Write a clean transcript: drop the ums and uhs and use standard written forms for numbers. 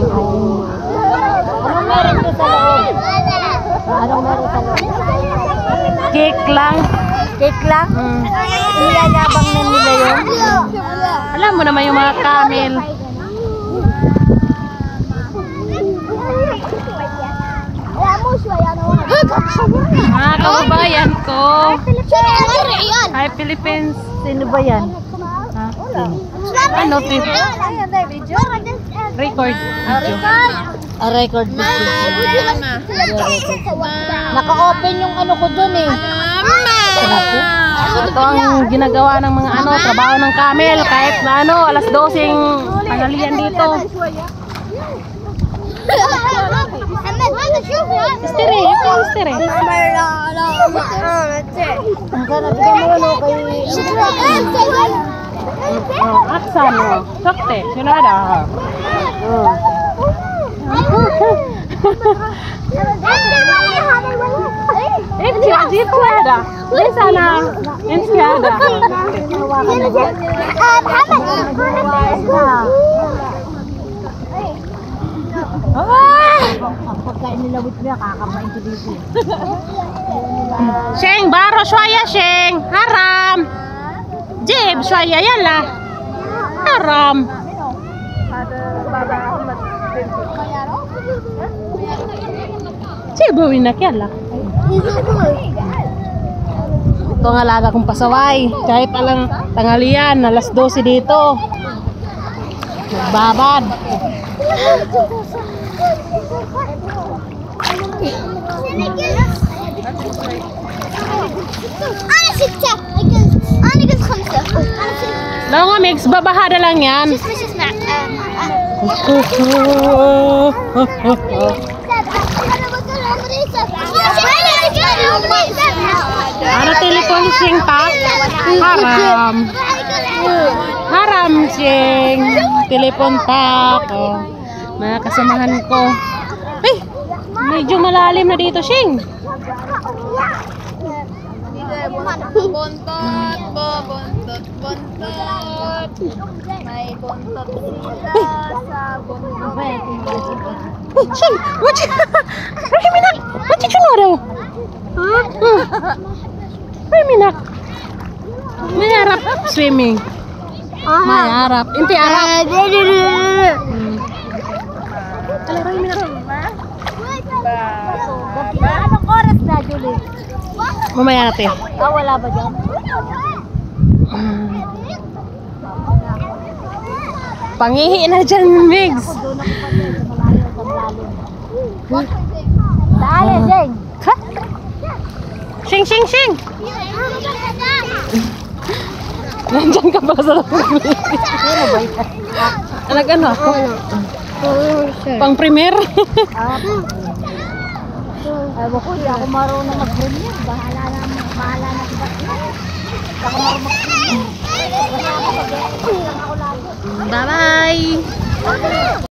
Anong meron ko sa loob? Anong meron sa loob? Cake lang. Cake lang? Niyayabang na nila yun? Alam mo naman yung mga camel. Mga kababayan ko. Hi Philippines. Sino ba yan? Ano tip? Record. Record naka-open yung ano ko dun eh. Ito ang ginagawa ng mga trabaho ng camel. Kahit na alas 12 panalian dito. Istere, ito istere. Ang ganap ka mo ano kay... Aksan mo. Sakte. Sinada. Enchiada. Sana. Enchiada. Pagkain nila with me, kakamain ko dito. Sheng, baro shwaya Sheng. Haram. Jib shwaya yala. Haram. Jibawin na yala. Ito ang alaga kong pasaway. Kahit alang tanghalian, alas 12 dito. Nagbabad. Lang mix, babahada lang yan. Ano telepon sing pa? Haram. Haram sing. Telepon pa. Mga kasamahan ko. Ay, medyo malalim na dito sing. Bontot, bontot, bontot. May bontot sila sa bontot. Hey, sing, what you? What you know daw? Ay, minak. May harap swimming. May harap. Inti harap. Talaray minak. Anong oras na, Julie? Mamaya natin. Wala ba dyan? Pangihi na dyan, Migs. Dali, Jeng. Ha? Shing, shing, shing. Nandyan ka pala sa loob. Ano ako? Pang premier. Ewan ko, hindi ako marunong mag-premier. Bahala na iba. Ako marunong mag-premier. Bye-bye.